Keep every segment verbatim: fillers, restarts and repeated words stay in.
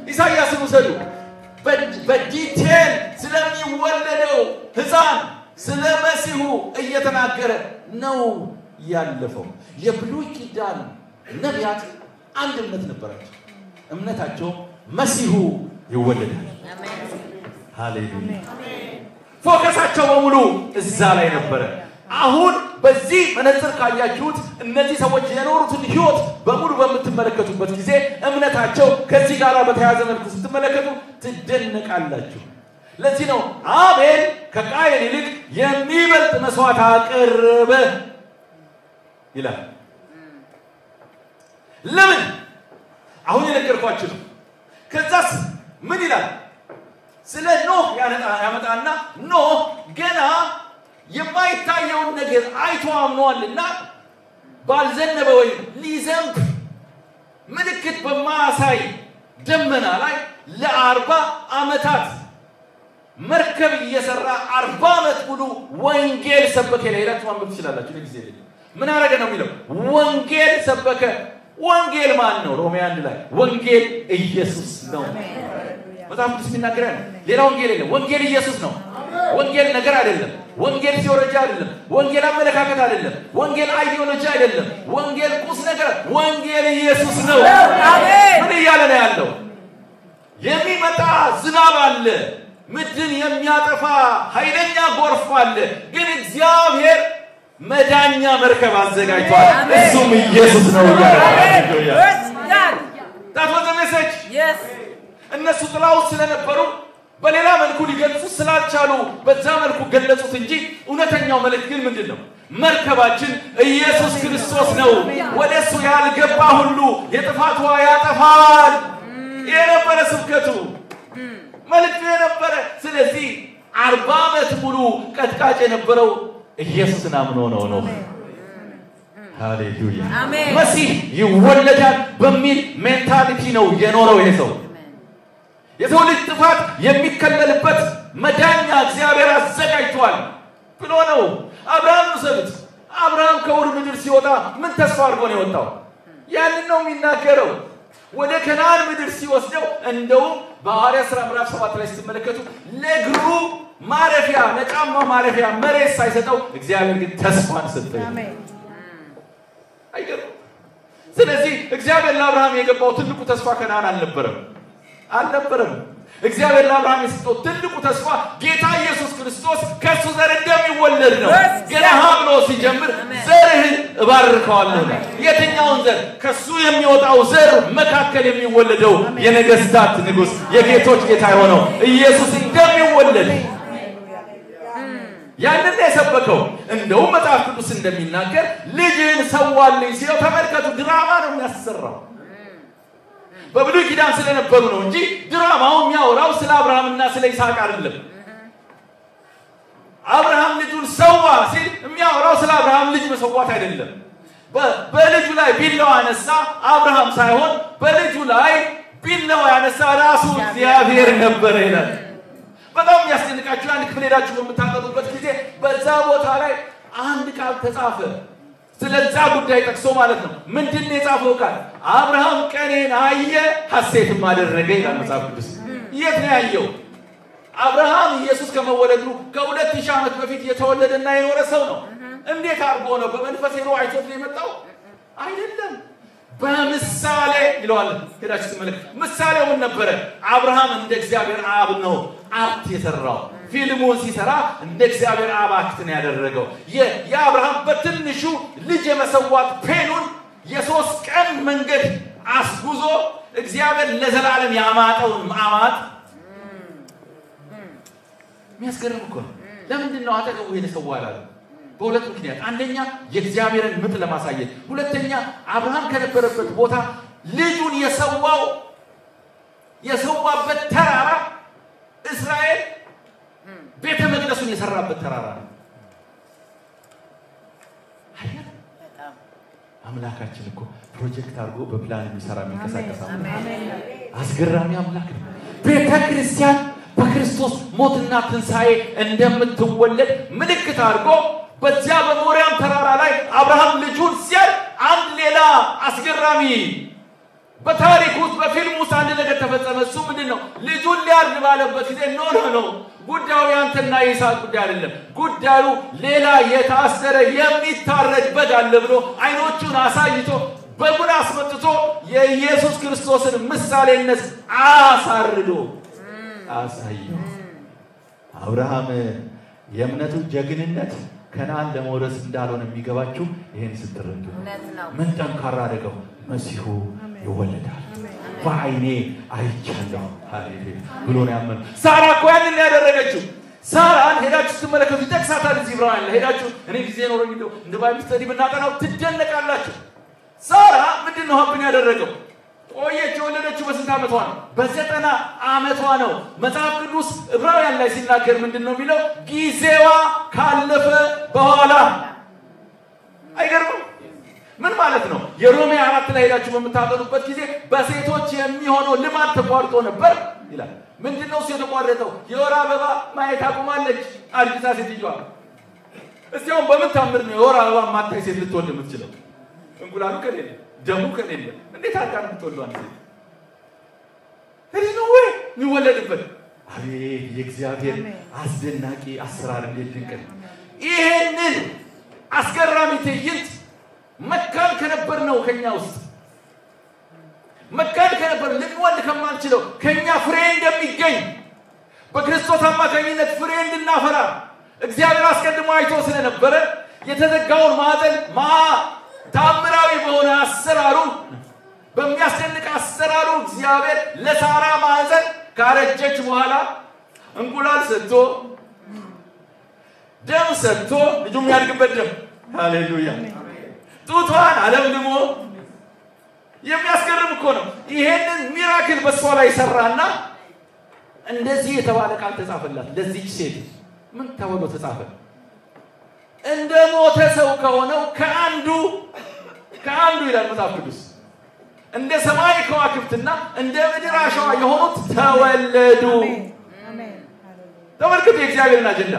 ኢሳይያስን ወሰዱ በዲቴል ስለሚወለደው ሕፃን ስለ መሲሁ እየተናገረ ነው ያለፈው የብሉይ ኪዳን ነቢያት አንድ እምነት ነበራቸው እምነታቸው መሲሁ ይወለዳል አሜን ሃሌሉያ ፎከሳቸው በሙሉ እዛ ላይ ነበር አሁን በዚህ መነጽር ካያችሁት እነዚህ ሰዎች የኖሩትን ህይወት በሙሉ በመተመለከቱበት ጊዜ እምነታቸው ከዚህ ጋር በተያያዘ መልኩ ስትመለከቱ ትደነቃላችሁ ለዚህ ነው አቤል ከቃየል ይልቅ የሚበልጥ መስዋዕት አቀረበ ይላል ለምን አሁን የነገርኳችሁ ነው ከዛስ ምን ይላል ስለ ኖህ ያመጣና ኖህ ገና የማይታየው ነገር አይቶ አምኗልና ባልዘነበ ወይ ሊዘንብ ምልክት በማያሳይ ደመና ላይ ለአርባ አመታት መርከብ እየሰራ አርባ አመት ሙሉ ወንጌል ሰበከ ለይራት ማንበብ ትችላላችሁ ለጊዜ ምን አረገ ነው የሚለው ወንጌል ሰበከ ወንጌል ማን ነው ሮሜ አንድ ላይ ወንጌል ኢየሱስ ነው በጣም ደስ የሚናገረን ሌላ ወንጌል የለም ወንጌል ኢየሱስ ነው ወንጌል ነገር አይደለም ወንጌል ቴዎሎጂ አይደለም ወንጌል አመለካከት አይደለም ወንጌል አይዲዮሎጂ አይደለም ወንጌል ቁስ ነገር ወንጌል ኢየሱስ ነው አሜን ምን ይያለ ነው ያለው የሚመጣ ዝናብ አለ ምድርን የሚያጠፋ ኃይለኛ ጎርፍ አለ ግን እግዚአብሔር መዳኛ መርከብ አዘጋጅቷል እሱም ኢየሱስ ነው ሃሌሉያ that was the message yes እነሱ ጥላው ስለነበሩ በሌላ መልኩ ሊገልጹ ስላልቻሉ በዛ መልኩ ገለጹት እንጂ እውነተኛው መልእክት ግን ምንድነው መርከባችን ኢየሱስ ክርስቶስ ነው ወደሱ ያልገባ ሁሉ የጥፋቱ ያጠፋል የነበረ ስብከቱ መልእክቱ የነበረ ስለዚህ አርባ አመት ሙሉ ቀጥቃጭ የነበረው ኢየሱስን አምኖ ነው ነው ሃሌሉያ አሜን መሲህ ይወለዳል በሚል ሜንታሊቲ ነው የኖረው ይሄ ሰው የሰው ልጅ ጥፋት የሚከለልበት መዳኛ እግዚአብሔር አዘጋጅቷል ብሎ ነው አብርሃም ሰብት አብርሃም ከውር ምድር ሲወጣ ምን ተስፋ አድርጎ ነው የወጣው ያንን ነው የሚናገረው ወደ ከነዓን ምድር ሲወስደው እንደው በሐዋርያት ሥራ ምዕራፍ ሰባት ላይ ስትመለከቱ ለእግሩ ማረፊያ ለጫማ ማረፊያ መሬት ሳይሰጠው እግዚአብሔር ግን ተስፋን ሰጠው አሜን አይገርም ስለዚህ እግዚአብሔር ለአብርሃም የገባው ትልቁ ተስፋ ከነዓን አልነበረም አልነበረም እግዚአብሔር ለአብርሃም የሰጠው ትልቁ ተስፋ ጌታ ኢየሱስ ክርስቶስ ከሱ ዘር እንደሚወለድ ነው ገና ብሎ ሲጀምር ዘርህን እባርካለሁ የትኛውን ዘር ከሱ የሚወጣው ዘር መካከል የሚወለደው የነገስታት ንጉስ የጌቶች ጌታ የሆነው ኢየሱስ እንደሚወለድ ያንን የሰበከው እንደው መጽሐፍ ቅዱስ እንደሚናገር ልጅን ሰዋልኝ ሲለው ተመልከቱ ድራማ ነው የሚያሰራው በብሉይ ኪዳን ስለነበሩ ነው እንጂ ድራማው የሚያወራው ስለ አብርሃምና ስለ ይስሐቅ አይደለም አብርሃም ልጁን ሰዋ ሲል የሚያወራው ስለ አብርሃም ልጅ መሰዋት አይደለም በልጁ ላይ ቢላው አነሳ አብርሃም ሳይሆን በልጁ ላይ ቢላው ያነሳ ራሱ እግዚአብሔር ነበር ይላል በጣም ያስደንቃችሁ አንድ ክፍል ሄዳችሁ በመታጠጡበት ጊዜ በዛ ቦታ ላይ አንድ ቃል ተጻፈ ስለዛ ጉዳይ ጠቅሶ ማለት ነው ምንድነው የጻፈው ቃል አብርሃም ቀኔን አየ ሐሴትም አደረገ ይላል መጽሐፍ ቅዱስ የት ነው ያየው አብርሃም ኢየሱስ ከመወለዱ ከሁለት ሺህ ዓመት በፊት የተወለደና የኖረ ሰው ነው እንዴት አርጎ ነው በመንፈስ ሄዶ አይቶት ነው የመጣው አይደለም በምሳሌ ይለዋል ሄዳችሁ ተመልከቱ ምሳሌው ምን ነበር አብርሃም እንደ እግዚአብሔር አብ ነው አክት የሰራው ፊልሙን ሲሰራ እንደ እግዚአብሔር አብ አክት ነው ያደረገው የአብርሃም በትንሹ ልጅ የመሰዋት ፔኑን የሶስት ቀን መንገድ አስጉዞ እግዚአብሔር ለዘላለም ያማጣውን ማማጥ የሚያስገርም እኮ ለምንድን ነው አጠገቡ የተሰዋላል በሁለት ምክንያት አንደኛ የእግዚአብሔርን ምጥ ለማሳየት ሁለተኛ አብርሃም ከነበረበት ቦታ ልጁን የሰዋው የሰዋበት ተራራ እስራኤል ቤተ መቅደሱን የሰራበት ተራራ ነው አያ በጣም አምላካችን እኮ ፕሮጀክት አድርጎ በፕላን የሚሰራ የሚንቀሳቀስ አምላክ አስገራሚ አምላክ ነው ቤተ ክርስቲያን በክርስቶስ ሞትና ትንሳኤ እንደምትወለድ ምልክት አድርጎ በዚያ በሞሪያም ተራራ ላይ አብርሃም ልጁን ሲያል አንድ ሌላ አስገራሚ በታሪክ ውስጥ በፊልም ውስጥ አንድ ነገር ተፈጸመ እሱ ምንድነው ልጁን ሊያርድ ባለበት ጊዜ ኖ ኖ ኖ ጉዳዩ ያንተና የይስሐቅ ጉዳይ አይደለም ጉዳዩ ሌላ የታሰረ የሚታረድ በግ አለ ብሎ አይኖቹን አሳይቶ በጉን አስመጥቶ የኢየሱስ ክርስቶስን ምሳሌነት አሳርዶ አሳየው አብርሃም የእምነቱ ጀግንነት ከናን ለመውረስ እንዳልሆነ የሚገባችሁ ይሄን ስትረዱ ምን ጠንካራ አደረገው መሲሁ ይወለዳል ባይኔ አይቻለሁ ሃሌሉያ ብሎ ነው ያመነው ሳራ እኮ ያንን ያደረገችው ሳራን ሄዳችሁ ስትመለከቱ ተክሳታል እዚህ ብራን ሄዳችሁ እኔ ጊዜ ነው እንደው እንደ ባይብል ስተዲ ብናጠናው ትደነቃላችሁ ሳራ ምንድነው ሀብን ያደረገው ቆየች የወለደችው በስንት አመቷ ነው በዘጠና አመቷ ነው መጽሐፍ ቅዱስ ዕብራውያን ላይ ሲናገር ምንድነው የሚለው ጊዜዋ ካለፈ በኋላ አይገርምም ምን ማለት ነው የሮሜ አራት ላይ ሄዳችሁ በመታጠኑበት ጊዜ በሴቶች የሚሆነው ልማድ ተቋርጦ ነበር ይላል ምንድነው የተቋረጠው የወር አበባ ማየት አቁማለች አርጅታ ሴትየዋ እስቲያው በመታምር ነው የወር አበባ ማታይ ሴት ልትወልድ የምትችለው እንቁላሉ ከሌለ ደሙ ከሌለ እንዴት አርጋን ምትወልዱ አንተ እዚህ ነው ወይ ይወለድበት አቤት የእግዚአብሔር አስደናቂ አሰራር እንዴት ድንቅ ይሄንን አስገራሚ ትዕይንት መካን ከነበር ነው ከኛ ውስጥ መካን ከነበር ልንወልድ ከማንችለው ከኛ ፍሬ እንደሚገኝ በክርስቶስ አማካኝነት ፍሬ እንድናፈራ እግዚአብሔር አስቀድሞ አይቶ ስለነበረ የተዘጋውን ማዕዘን ማ ታምራዊ በሆነ አሰራሩ በሚያስደንቅ አሰራሩ እግዚአብሔር ለሳራ ማዕዘን ካረጀች በኋላ እንቁላል ሰጥቶ ደም ሰጥቶ ልጁም ያድግበት ደም ሃሌሉያ ጡቷን አለምልሞ የሚያስገርም እኮ ነው ይሄንን ሚራክል በሷ ላይ ሰራና እንደዚህ የተባለ ቃል ተጻፈላት ለዚህ ሴት ምን ተብሎ ተጻፈ እንደ ሞተ ሰው ከሆነው ከአንዱ ከአንዱ ይላል መጽሐፍ ቅዱስ እንደ ሰማይ ከዋክብትና እንደ ምድር አሸዋ የሆኑት ተወለዱ አሜን ተመልከቱ የእግዚአብሔርን አጀንዳ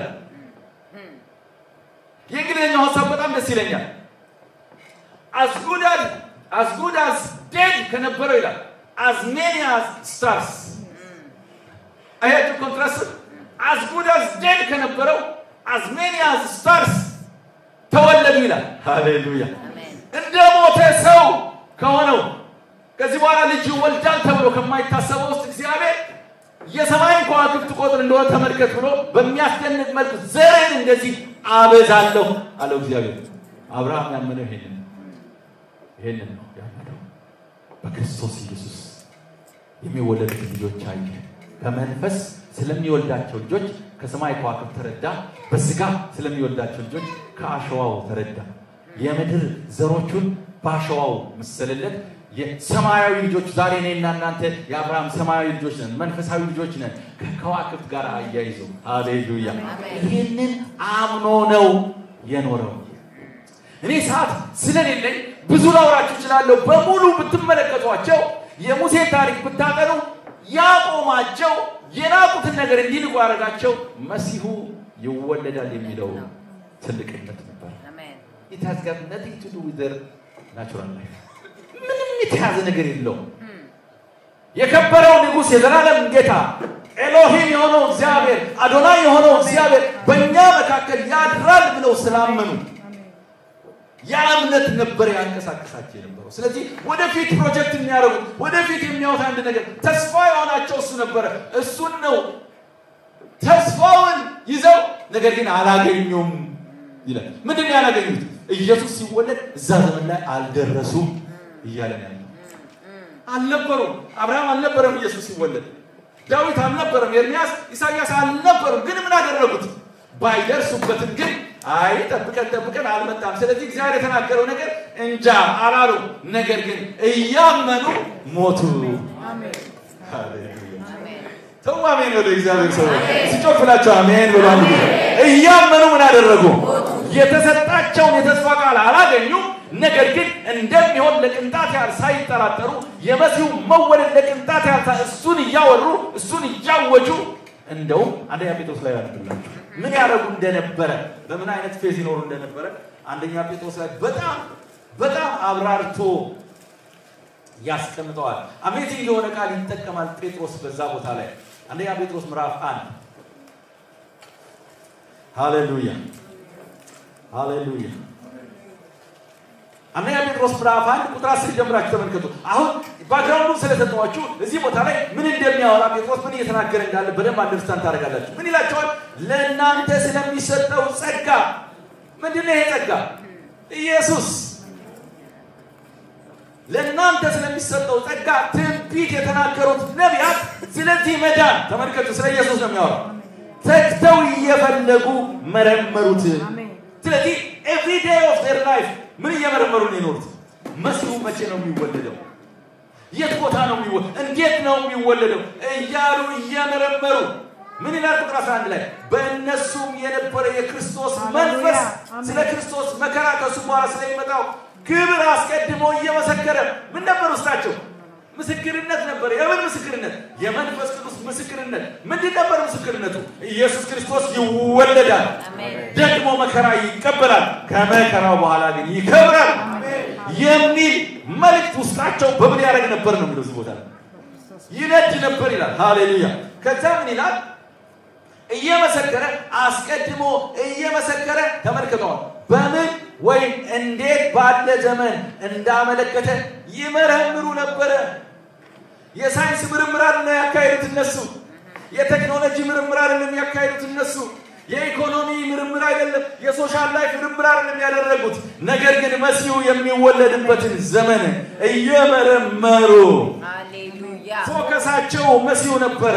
የእግዚአብሔርን ሐሳብ በጣም ደስ ይለኛል as good as as good as dead ከነበረው ይላል as many as stars I had to contrast as good as dead ከነበረው as many as stars ተወለዱ ይላል ሃሌሉያ አሜን እንደ ሞተ ሰው ከሆነው ከዚህ በኋላ ልጅ ወልዳል ተብሎ ከማይታሰበው ውስጥ እግዚአብሔር የሰማይን ከዋክብት ቁጥር እንደሆነ ተመልከት ብሎ በሚያስደንቅ መልኩ ዘርን እንደዚህ አበዛለሁ አለው እግዚአብሔር አብርሃም ያመነው ይሄንን ይሄንን ነው ያመነው በክርስቶስ ኢየሱስ የሚወለዱ ልጆች አየ በመንፈስ ስለሚወልዳቸው ልጆች ከሰማይ ከዋክብት ተረዳ በስጋ ስለሚወልዳቸው ልጆች ከአሸዋው ተረዳ የምድር ዘሮቹን ባሸዋው መሰለለት የሰማያዊ ልጆች ዛሬ ነኝና እናንተ የአብርሃም ሰማያዊ ልጆች ነን መንፈሳዊ ልጆች ነን ከከዋክብት ጋር አያይዞ ሃሌሉያ ይሄንን አምኖ ነው የኖረው እኔ ሰዓት ስለሌለኝ ብዙ ላውራችሁ እችላለሁ በሙሉ ብትመለከቷቸው የሙሴ ታሪክ ብታጠኑ ያቆማቸው የናቁትን ነገር እንዲልቁ ያረጋቸው መሲሁ ይወለዳል የሚለው ትልቅነት ነበር አሜን it has got nothing to do with their natural life ምንም የተያዘ ነገር የለውም የከበረው ንጉስ የዘላለም ጌታ ኤሎሂም የሆነው እግዚአብሔር አዶናይ የሆነው እግዚአብሔር በእኛ መካከል ያድራል ብለው ስላመኑ ያምነት ነበር ያንቀሳቀሳቸው የነበረው ስለዚህ ወደፊት ፕሮጀክት የሚያደርጉት ወደፊት የሚያወጣ አንድ ነገር ተስፋ የሆናቸው እሱ ነበር እሱን ነው ተስፋውን ይዘው ነገር ግን አላገኙም ይላል ምንድነው ያላገኙት ኢየሱስ ሲወለድ እዛ ዘመን ላይ አልደረሱም ይያለ ነው አልነበሩም አብርሃም አልነበረም ኢየሱስ ሲወለድ ዳዊት አልነበረም ኤርሚያስ ኢሳይያስ አልነበሩም ግን ምን አደረጉት ባይደርሱበት ግን አይ ተብቀን ተብቀን አልመጣም ስለዚህ እግዚአብሔር የተናገረው ነገር እንጃ አላሉ ነገር ግን እያመኑ ሞቱ አሜን ሃሌሉያ አሜን ተዋመን ወደ እግዚአብሔር ሰው ሲጮፍላቸው አሜን ብለው እያመኑ ምን አደረጉ የተሰጣቸውን የተስፋ ቃል አላገኙ ነገር ግን እንደሚሆን ለቅንጣት ያህል ሳይጠራጠሩ የመሲሁ መወለድ ለቅንጣት ያህል እሱን እያወሩ እሱን እያወጁ እንደው አንደኛ ጴጥሮስ ላይ ያደርጋችሁ ምን ያረጉ እንደነበረ በምን አይነት ፌዝ ይኖሩ እንደነበረ አንደኛ ጴጥሮስ ላይ በጣም በጣም አብራርቶ ያስቀምጠዋል አሜዚንግ የሆነ ቃል ይተከማል ጴጥሮስ በዛ ቦታ ላይ አንደኛ ጴጥሮስ ምዕራፍ አንድ ሃሌሉያ ሃሌሉያ አንደኛ ጴጥሮስ ምዕራፍ አንድ ቁጥር አስር ጀምራችሁ ተመልከቱ አሁን ባክግራውንዱ ስለተጠዋችሁ እዚህ ቦታ ላይ ምን እንደሚያወራ ጴጥሮስ ምን እየተናገረ እንዳለ በደንብ አንደርስታንድ ታደርጋላችሁ ምን ይላችኋል ለእናንተ ስለሚሰጠው ጸጋ ምንድነው ይሄ ጸጋ ኢየሱስ ለእናንተ ስለሚሰጠው ጸጋ ትንቢት የተናገሩት ነቢያት ስለዚህ መዳን ተመልከቱ ስለ ኢየሱስ ነው የሚያወራው ተክተው እየፈለጉ መረመሩት ስለዚህ every day of their life ምን እየመረመሩ ነው የኖሩት መሲሁ መቼ ነው የሚወለደው የት ቦታ ነው የሚወለደው እንዴት ነው የሚወለደው እያሉ እየመረመሩ ምን ይላል ቁጥር አስራ አንድ ላይ በእነሱም የነበረ የክርስቶስ መንፈስ ስለ ክርስቶስ መከራ ከሱ በኋላ ስለሚመጣው ክብር አስቀድሞ እየመሰከረ ምን ነበር ውስጣቸው ምስክርነት ነበር የምን ምስክርነት የመንፈስ ቅዱስ ምስክርነት ምንድን ነበር ምስክርነቱ ኢየሱስ ክርስቶስ ይወለዳል ደግሞ መከራ ይቀበላል ከመከራው በኋላ ግን ይከብራል የሚል መልእክት ውስጣቸው በምን ያደርግ ነበር ነው የሚለው ቦታ ይነድ ነበር ይላል ሃሌሉያ ከዛ ምን ይላል እየመሰከረ አስቀድሞ እየመሰከረ ተመልከተው በምን ወይ እንዴት ባለ ዘመን እንዳመለከተ ይመረምሩ ነበር የሳይንስ ምርምር አይደለም ያካሄዱት እነሱ የቴክኖሎጂ ምርምር አይደለም ያካሄዱት እነሱ የኢኮኖሚ ምርምር አይደለም የሶሻል ላይፍ ምርምር አይደለም ያደረጉት ነገር ግን መሲሁ የሚወለድበትን ዘመን እየመረመሩ ሃሌሉያ ፎከሳቸው መሲሁ ነበር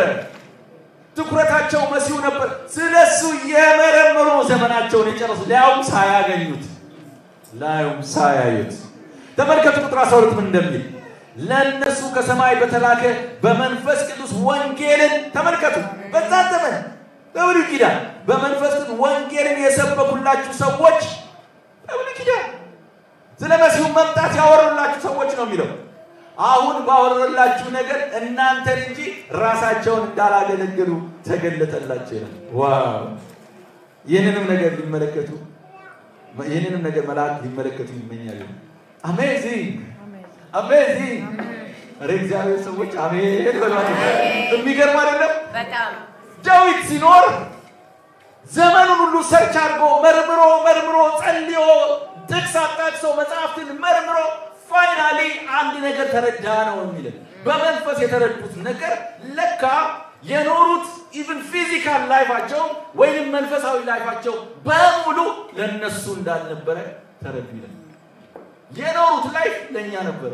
ትኩረታቸው መሲሁ ነበር ስለሱ የመረመሩ ዘመናቸውን የጨረሱ ላይም ሳያገኙት ላይም ሳያዩት ተመልከቱ ቁጥር አስራ ሁለት ምን እንደሚል ለነሱ ከሰማይ በተላከ በመንፈስ ቅዱስ ወንጌልን ተመልከቱ በዛ ዘመን በብሉይ ኪዳን በመንፈስ ቅዱስ ወንጌልን የሰበኩላችሁ ሰዎች በብሉይ ኪዳን ስለ መሲሁ መምጣት ያወሩላችሁ ሰዎች ነው የሚለው አሁን ባወሩላችሁ ነገር እናንተን እንጂ ራሳቸውን እንዳላገለገሉ ተገለጠላችሁ ዋው ይሄንንም ነገር ሊመለከቱ ይሄንንም ነገር መላእክት ሊመለከቱ ይመኛሉ አሜዚንግ አሜዚንግ እግዚአብሔር ሰዎች አሜን በሏት የሚገርም አይደለም በጣም ዳዊት ሲኖር ዘመኑን ሁሉ ሰርች አድርጎ መርምሮ መርምሮ ጸልዮ ጥቅስ አጣጥሶ መጽሐፍትን መርምሮ ፋይናሊ አንድ ነገር ተረዳ ነው የሚለው በመንፈስ የተረዱት ነገር ለካ የኖሩት ኢቭን ፊዚካል ላይፋቸው ወይንም መንፈሳዊ ላይፋቸው በሙሉ ለነሱ እንዳልነበረ ተረዱ ይላል የኖሩት ላይፍ ለኛ ነበር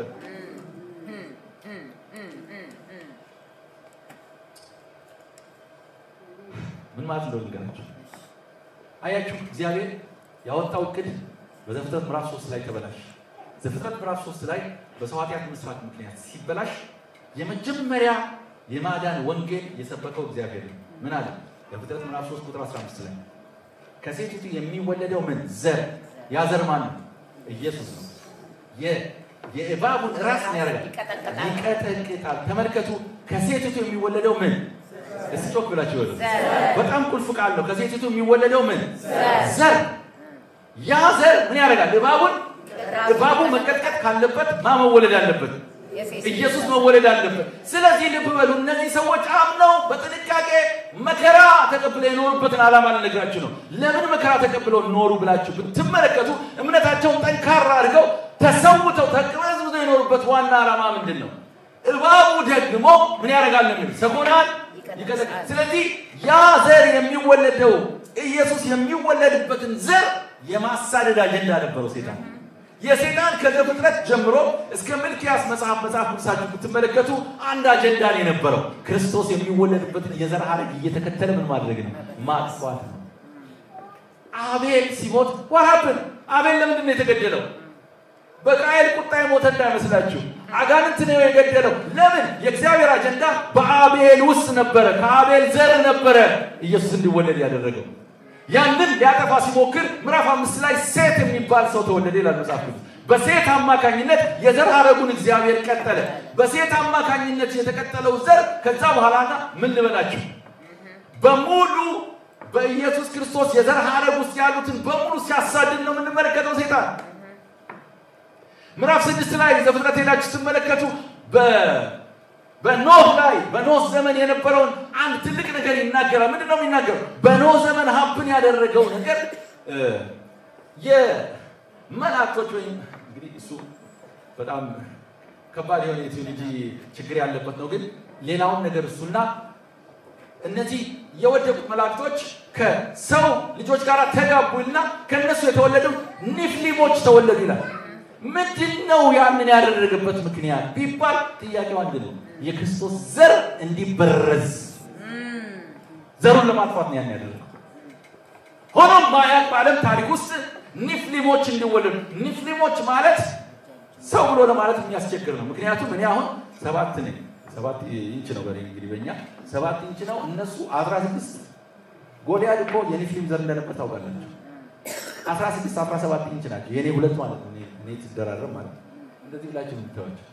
ምን ማለት ነው ልንገራችሁ አያችሁ እግዚአብሔር ያወጣው ቅድ በዘፍጥረት ምዕራፍ ሶስት ላይ ተበላሽ ዘፍጥረት ምዕራፍ ሶስት ላይ በሰው ኃጢአት መስራት ምክንያት ሲበላሽ የመጀመሪያ የማዳን ወንጌል የሰበከው እግዚአብሔር ምን አለ ዘፍጥረት ምዕራፍ ሶስት ቁጥር አስራ አምስት ላይ ከሴቲቱ የሚወለደው ምን ዘር ያዘር ማን ነው ኢየሱስ ነው የ የእባቡን ራስ ያረጋል ይቀጠቅጣል ተመልከቱ ከሴቲቱ የሚወለደው ምን እስቶክ ብላችሁ ወደ በጣም ቁልፍ ቃል ነው ከሴቲቱ የሚወለደው ምን ዘር ያ ዘር ምን ያረጋል እባቡን እባቡ መቀጥቀጥ ካለበት ማመወለድ አለበት ኢየሱስ መወለድ አለበት ስለዚህ ልብ በሉ እነዚህ ሰዎች አምነው በጥንቃቄ መከራ ተቀብለው የኖሩበትን ዓላማ ልነግራችሁ ነው ለምን መከራ ተቀብለው ኖሩ ብላችሁ ብትመለከቱ እምነታቸውን ጠንካራ አድርገው ተሰውተው ተቀበዝብዘው የኖሩበት ዋና ዓላማ ምንድነው እባቡ ደግሞ ምን ያረጋል ነው ሰኮናል ይቀዘቅዛል ስለዚህ ያ ዘር የሚወለደው ኢየሱስ የሚወለድበትን ዘር የማሳደድ አጀንዳ ነበረው ሰይጣን የሰይጣን ከዘፍጥረት ጀምሮ እስከ ሚልክያስ መጽሐፍ መጽሐፍ ቅዱሳችሁ ብትመለከቱ አንድ አጀንዳ ነው የነበረው ክርስቶስ የሚወለድበትን የዘር ሐረግ እየተከተለ ምን ማድረግ ነው ማጥፋት ነው አቤል ሲሞት ወራብን አቤል ለምንድን ነው የተገደለው በቃየል ቁጣ የሞተ እንዳይመስላችሁ አጋንንት ነው የገደለው ለምን የእግዚአብሔር አጀንዳ በአቤል ውስጥ ነበር ከአቤል ዘር ነበር ኢየሱስ እንዲወለድ ያደረገው ያንን ሊያጠፋ ሲሞክር ምዕራፍ አምስት ላይ ሴት የሚባል ሰው ተወለደ ይላል መጽሐፍ በሴት አማካኝነት የዘር ሐረጉን እግዚአብሔር ቀጠለ በሴት አማካኝነት የተቀጠለው ዘር ከዛ በኋላና ምን ልበላችሁ በሙሉ በኢየሱስ ክርስቶስ የዘር ሐረግ ውስጥ ያሉትን በሙሉ ሲያሳድድ ነው የምንመለከተው ሰይጣን ምዕራፍ ስድስት ላይ ዘፍጥረት ሄዳችሁ ስትመለከቱ በ በኖህ ላይ በኖህ ዘመን የነበረውን አንድ ትልቅ ነገር ይናገራል። ምንድነው የሚናገረው? በኖህ ዘመን ሀብን ያደረገው ነገር የመላእክቶች ወይም እንግዲህ እሱ በጣም ከባድ የሆነ የቴዎሎጂ ችግር ያለበት ነው። ግን ሌላውን ነገር እሱና እነዚህ የወደቁት መላእክቶች ከሰው ልጆች ጋር ተጋቡና ከነሱ የተወለዱ ኒፍሊሞች ተወለዱ ይላል። ምንድነው ያንን ያደረገበት ምክንያት ቢባል ጥያቄው አንድ ነው። የክርስቶስ ዘር እንዲበረዝ ዘሩን ለማጥፋት ነው ያን ያደረገው። ሆኖም ማያቅ በዓለም ታሪክ ውስጥ ኒፍሊሞች እንዲወለዱ ኒፍሊሞች ማለት ሰው ብሎ ለማለት የሚያስቸግር ነው። ምክንያቱም እኔ አሁን ሰባት ነኝ ሰባት ኢንች ነው በእኔ እንግዲህ በእኛ ሰባት ኢንች ነው። እነሱ አስራ ስድስት ጎልያድ እኮ የኒፍሊም ዘር እንደነበር ታውቃላችሁ። አስራ ስድስት አስራ ሰባት ኢንች ናቸው የኔ ሁለት ማለት ነው። እኔ ትደራረም ማለት እንደዚህ ብላችሁ የምታዩት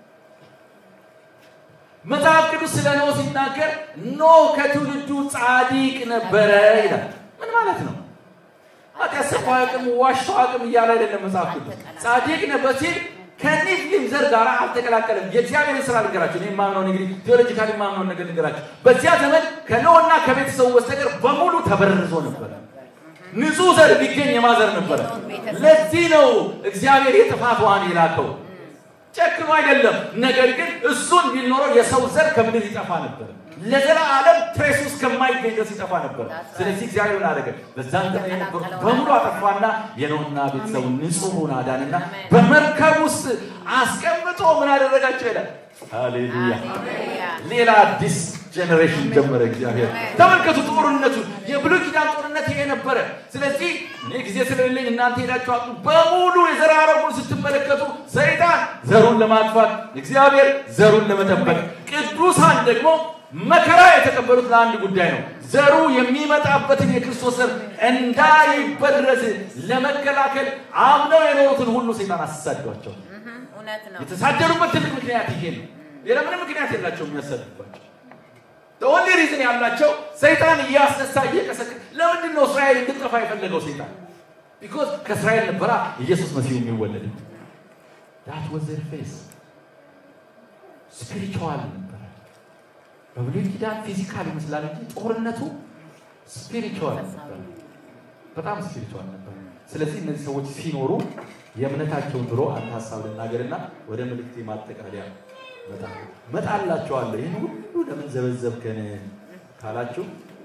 መጽሐፍ ቅዱስ ስለ ኖህ ሲናገር ኖህ ከትውልዱ ጻድቅ ነበረ ይላል። ምን ማለት ነው? አቀሰፋ አቅም ዋሽቶ አቅም እያለ አይደለም መጽሐፍ ቅዱስ። ጻድቅ ነበር ሲል ከኒፍሊም ዘር ጋር አልተቀላቀለም። የእግዚአብሔርን ስራ ልንገራችሁ። እኔ ማምነው እንግዲህ ቴዎሎጂካሊ ማምነው ነገር ልንገራችሁ። በዚያ ዘመን ከኖህና ከቤተሰቡ በስተቀር በሙሉ ተበርዞ ነበር። ንጹህ ዘር ቢገኝ የማዘር ነበር። ለዚህ ነው እግዚአብሔር የጥፋት ውሃን የላከው። ጨክኖ አይደለም። ነገር ግን እሱን ቢኖረው የሰው ዘር ከምድር ይጠፋ ነበር። ለዘላለም ትሬስ ውስጥ ከማይገኝ ድረስ ይጠፋ ነበር። ስለዚህ እግዚአብሔር አደረገ። በዛን ዘመን የነበሩት በሙሉ አጠፋና የኖህና ቤተሰቡ ንጹሑን አዳንና በመርከብ ውስጥ አስቀምጦ ምን አደረጋቸው ይላል። ሃሌሉያ! ሌላ አዲስ ጄነሬሽን ጀመረ እግዚአብሔር። ተመልከቱ ጦርነቱ፣ የብሉይ ኪዳን ጦርነት ይሄ ነበረ። ስለዚህ እኔ ጊዜ ስለሌለኝ እናንተ ሄዳችሁ አጥኑ። በሙሉ የዘር ሐረጉን ስትመለከቱ ሰይጣን ዘሩን ለማጥፋት፣ እግዚአብሔር ዘሩን ለመጠበቅ፣ ቅዱሳን ደግሞ መከራ የተቀበሉት ለአንድ ጉዳይ ነው። ዘሩ የሚመጣበትን የክርስቶስ ዘር እንዳይበረዝ ለመከላከል አምነው የኖሩትን ሁሉ ሰይጣን አሳዷቸው። የተሳደሩበት ትልቅ ምክንያት ይሄ ነው። ሌላ ምንም ምክንያት የላቸውም የሚያሳድባቸው። ለወንድ ሪዝን ያላቸው ሰይጣን እያስነሳ እየቀሰቀሰ ለምንድን ነው እስራኤል እንድትጠፋ የፈለገው ሰይጣን? ቢኮዝ ከእስራኤል ነበራ ኢየሱስ መሲሁ የሚወለደው። that was their face spiritual ነበር። በብሉይ ኪዳን ፊዚካል ይመስላል እንጂ ጦርነቱ ስፒሪቹዋል ነበር። በጣም ስፒሪቹዋል ነበር። ስለዚህ እነዚህ ሰዎች ሲኖሩ የእምነታቸውን ድሮ አንድ ሐሳብ ልናገርና ወደ መልእክቴ ማጠቃለያ መጣ መጣላችኋለሁ። ይሄን ሁሉ ለምን ዘበዘብከን ካላችሁ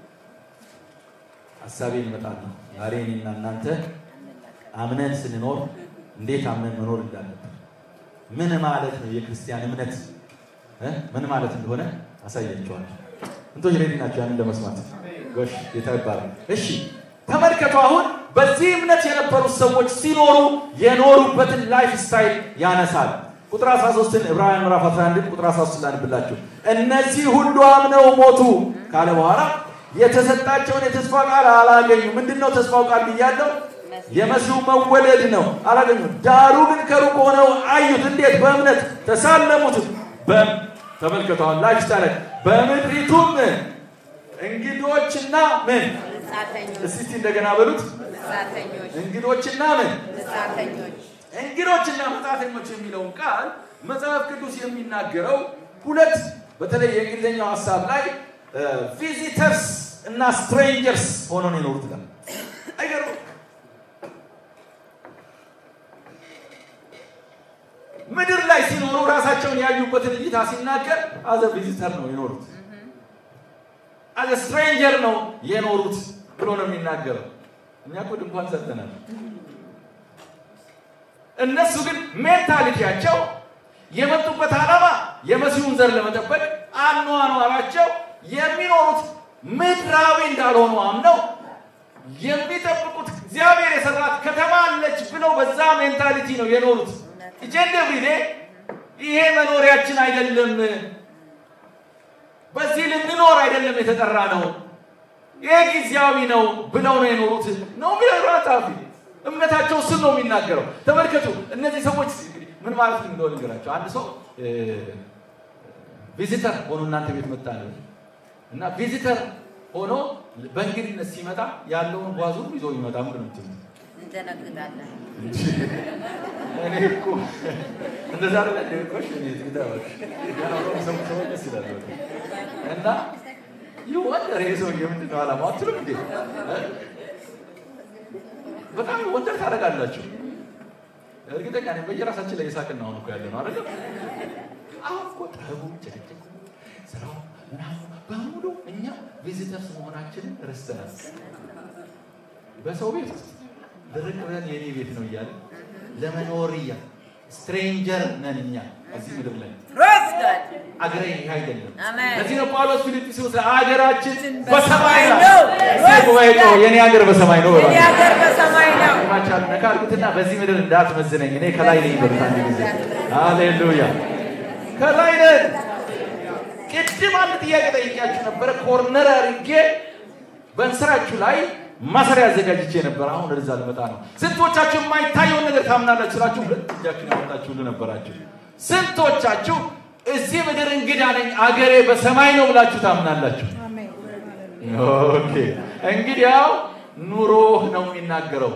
ሐሳቤን መጣና ዛሬ እኔና እናንተ አምነን ስንኖር እንዴት አምነን መኖር እንዳለብን ምን ማለት ነው የክርስቲያን እምነት እ ምን ማለት እንደሆነ አሳያችኋለሁ። እንቶች ሬዲ ናችሁ ያን ለመስማት? ጎሽ ጌታ ይባረክ። እሺ ተመልከቱ። አሁን በዚህ እምነት የነበሩ ሰዎች ሲኖሩ የኖሩበትን ላይፍ ስታይል ያነሳል። ቁጥር አስራ ሶስት ዕብራውያን ምዕራፍ አስራ አንድ ቁጥር አስራ ሶስት ላንብላችሁ። እነዚህ ሁሉ አምነው ሞቱ ካለ በኋላ የተሰጣቸውን የተስፋ ቃል አላገኙ። ምንድነው ተስፋው ቃል ብያለሁ? የመሲሁ መወለድ ነው። አላገኙ። ዳሩ ግን ከሩቅ ሆነው አዩት። እንዴት? በእምነት ተሳለሙት። ተመልከቷል። ላይፍ ስታይል በምድሪቱም እንግዶችና ምን እስቲ እንደገና በሉት መጻተኞች። እንግዶችና ምን መጻተኞች። እንግዶችና መጻተኞች የሚለውን ቃል መጽሐፍ ቅዱስ የሚናገረው ሁለት በተለይ የእንግሊዘኛው ሐሳብ ላይ ቪዚተርስ እና ስትሬንጀርስ ሆኖ ነው የኖሩት ጋር አይገርም? ምድር ላይ ሲኖሩ ራሳቸውን ያዩበትን እይታ ሲናገር አዘ ቪዚተር ነው የኖሩት፣ አዘ ስትሬንጀር ነው የኖሩት ብሎ ነው የሚናገረው። እኛ እኮ ድንኳን ሰጥተናል። እነሱ ግን ሜንታሊቲያቸው የመጡበት ዓላማ የመሲሁን ዘር ለመጠበቅ አኗኗራቸው የሚኖሩት ምድራዊ እንዳልሆኑ አምነው የሚጠብቁት እግዚአብሔር የሰራት ከተማ አለች ብለው በዛ ሜንታሊቲ ነው የኖሩት። እጀንደብሪዴ ይሄ መኖሪያችን አይደለም፣ በዚህ ልንኖር አይደለም የተጠራ ነው፣ ይሄ ጊዜያዊ ነው ብለው ነው የኖሩት ነው የሚራታፊ እምነታቸው እሱን ነው የሚናገረው። ተመልከቱ እነዚህ ሰዎች ምን ማለት እንደሆነ ልንገራቸው። አንድ ሰው ቪዚተር ሆኖ እናንተ ቤት መጣ ነው እና ቪዚተር ሆኖ በእንግድነት ሲመጣ ያለውን ጓዙን ይዞ ይመጣ ምን ነው ትደነግጣለህ እኔ እኮ እንደዛ አይደል ደቆሽ እኔ ትግዳዎች ያው ሰው ሰው ይችላል እና ይወንደር የሰው የምንድነው አላማው አትሉም እንዴ በጣም ወንደር ታደርጋላችሁ እርግጠኛ ነኝ በየራሳችን ላይ ይሳቅና አሁን እኮ ያለ ነው አይደል አሁን እኮ ጠቡ ጭቅጭቅ ስራው ምናምን በሙሉ እኛ ቪዚተርስ መሆናችንን ረስተናል በሰው ቤት ድርቅ ብለን የኔ ቤት ነው እያለ ለመኖርያ ስትሬንጀር ነን እኛ እዚህ ምድር ላይ አገሬ አይደለም ለዚህ ነው ጳውሎስ ፊልጵስዩስ አገራችን በሰማይ ነው ሰማይ የኔ ሀገር በሰማይ ነው የኔ ሀገር በሰማይ ነው ማቻል ነካርኩትና በዚህ ምድር እንዳትመዝነኝ እኔ ከላይ ነኝ በርታን ጊዜ ሃሌሉያ ከላይ ነኝ ቅድም አንድ ጥያቄ ጠይቄያችሁ ነበር ኮርነር አድርጌ በእንስራችሁ ላይ ማሰሪያ አዘጋጅቼ ነበር አሁን ወደዛ ልመጣ ነው ስንቶቻችሁ የማይታየው ነገር ታምናላችሁ ስላችሁ ሁለት እጃችሁን አወጣችሁ ነበራችሁ ስንቶቻችሁ እዚህ ምድር እንግዳ ነኝ አገሬ በሰማይ ነው ብላችሁ ታምናላችሁ አሜን ኦኬ እንግዲያው ኑሮ ነው የሚናገረው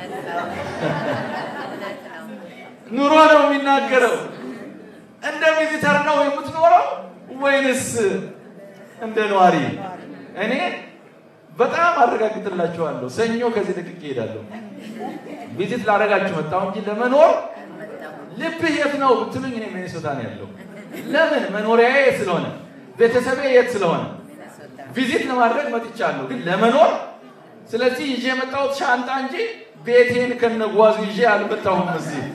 ኑሮ ነው የሚናገረው እንደ ቪዚተር ነው የምትኖረው ወይንስ እንደ ነዋሪ እኔ በጣም አረጋግጥላችኋለሁ ሰኞ ከዚህ ልክ ይሄዳለሁ ቪዚት ላረጋችሁ መጣሁ እንጂ ለመኖር ልብህ የት ነው ብትሉኝ እኔ ሚኒሶታ ነው ያለው ለምን መኖሪያዬ ስለሆነ ቤተሰቤ የት ስለሆነ ቪዚት ለማድረግ መጥቻለሁ ግን ለመኖር ስለዚህ ይዤ መጣሁ ሻንጣ እንጂ ቤቴን ከነጓዙ ይዤ አልመጣሁም እዚህ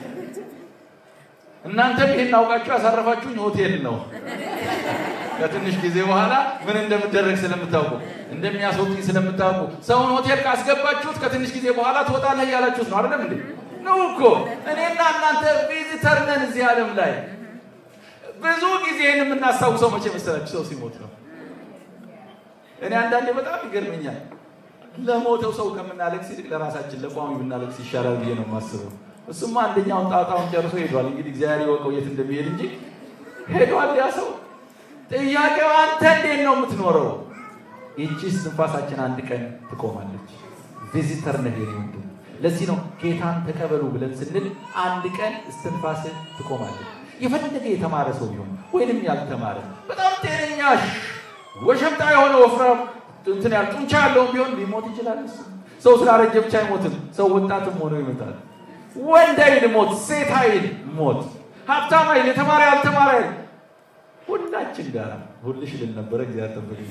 እናንተ ይሄን አውቃችሁ ያሳረፋችሁኝ ሆቴል ነው ከትንሽ ጊዜ በኋላ ምን እንደምደረግ ስለምታውቁ እንደሚያስወጡኝ ስለምታውቁ ሰውን ሆቴል ካስገባችሁት ከትንሽ ጊዜ በኋላ ትወጣለህ ያላችሁት ነው አይደል እንዴ ነው እኮ እኔና እናንተ ቪዚተር ነን እዚህ ዓለም ላይ ብዙ ጊዜን የምናስታውሰው መቼ መሰላችሁ ሰው ሲሞት ነው እኔ አንዳንዴ በጣም ይገርመኛል ለሞተው ሰው ከምናለቅስ ይልቅ ለራሳችን ለቋሚ ብናለቅስ ይሻላል ብዬ ነው የማስበው እሱማ አንደኛውን ጣጣውን ጨርሶ ሄዷል እንግዲህ እግዚአብሔር ይወቀው የት እንደሚሄድ እንጂ ሄዷል ያ ሰው ጥያቄው አንተ እንዴት ነው የምትኖረው እቺስ ትንፋሳችን አንድ ቀን ትቆማለች ቪዚተር ነህ የኔውንቱ ለዚህ ነው ጌታን ተቀበሉ ብለን ስንል አንድ ቀን እስትንፋስ ትቆማለች የፈለገ የተማረ ሰው ቢሆን ወይንም ያልተማረ በጣም ጤነኛ ወሸምጣ የሆነ ወፍራም እንትን ያል ጡንቻ ያለው ቢሆን ሊሞት ይችላል ሰው ስላረጀ ብቻ አይሞትም ሰው ወጣትም ሆኖ ይሞታል ወንድ አይል ሞት ሴት አይል ሞት ሀብታም አይል የተማረ ያልተማረ ሁላችን ጋር ሁልሽ ልነበረ እግዚአብሔር ተበልይ